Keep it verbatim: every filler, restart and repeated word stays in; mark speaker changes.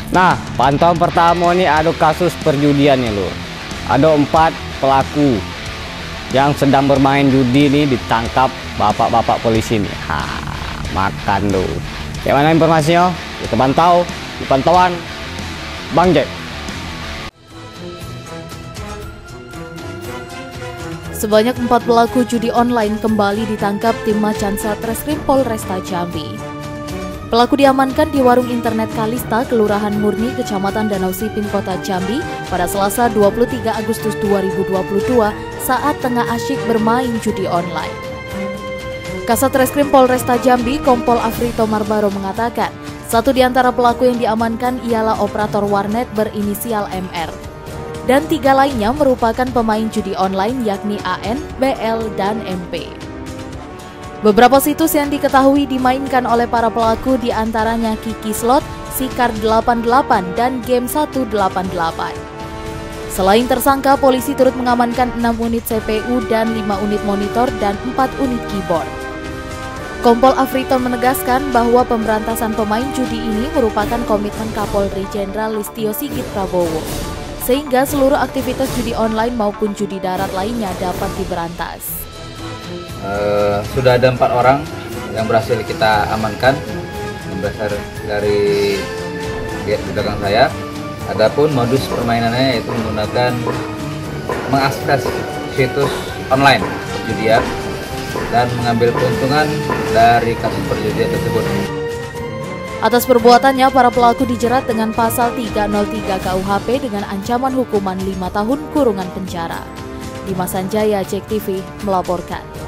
Speaker 1: Nah, pantauan pertama ini ada kasus perjudian nih lur. Ada empat pelaku yang sedang bermain judi nih ditangkap bapak-bapak polisi nih. Ha, makan tuh. Bagaimana informasinya? Kita pantau di pantauan Bang Jack.
Speaker 2: Sebanyak empat pelaku judi online kembali ditangkap tim Macan Satreskrim Polresta Jambi. Pelaku diamankan di warung internet Kalista, Kelurahan Murni, Kecamatan Danau Sipin, Kota Jambi pada Selasa dua puluh tiga Agustus dua ribu dua puluh dua saat tengah asyik bermain judi online. Kasat Reskrim Polresta Jambi, Kompol Afrito Marbaro mengatakan, satu di antara pelaku yang diamankan ialah operator warnet berinisial M R. Dan tiga lainnya merupakan pemain judi online yakni A N, B L, dan M P. Beberapa situs yang diketahui dimainkan oleh para pelaku diantaranya Kiki Slot, Sikar delapan delapan, dan Game seratus delapan puluh delapan. Selain tersangka, polisi turut mengamankan enam unit C P U dan lima unit monitor dan empat unit keyboard. Kompol Afrito menegaskan bahwa pemberantasan pemain judi ini merupakan komitmen Kapolri Jenderal Listio Sigit Prabowo, sehingga seluruh aktivitas judi online maupun judi darat lainnya dapat diberantas.
Speaker 3: Uh, sudah ada empat orang yang berhasil kita amankan yang berasal dari di belakang saya. Adapun modus permainannya yaitu menggunakan mengakses situs online perjudian dan mengambil keuntungan dari kasus perjudian tersebut.
Speaker 2: Atas perbuatannya, para pelaku dijerat dengan pasal tiga nol tiga K U H P dengan ancaman hukuman lima tahun kurungan penjara. Dimas Sanjaya, Jack T V, melaporkan.